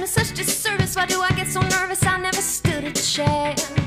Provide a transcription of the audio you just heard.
me such disservice. Why do I get so nervous? I never stood a chance.